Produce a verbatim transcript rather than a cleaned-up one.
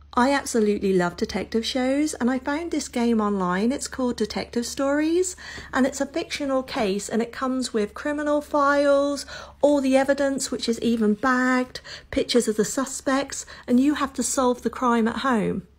I absolutely love detective shows, and I found this game online. It's called Detective Stories, and it's a fictional case, and it comes with criminal files, all the evidence, which is even bagged, pictures of the suspects, and you have to solve the crime at home.